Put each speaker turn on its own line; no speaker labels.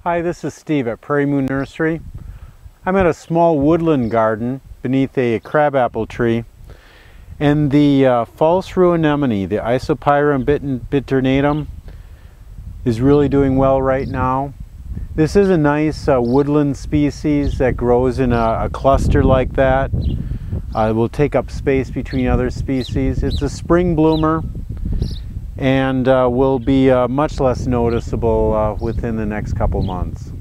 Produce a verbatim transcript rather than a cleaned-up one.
Hi, this is Steve at Prairie Moon Nursery. I'm at a small woodland garden beneath a crabapple tree, and the uh, false Rue Anemone, the Isopyrum biternatum, is really doing well right now. This is a nice uh, woodland species that grows in a, a cluster like that. Uh, it will take up space between other species. It's a spring bloomer and uh, will be uh, much less noticeable uh, within the next couple months.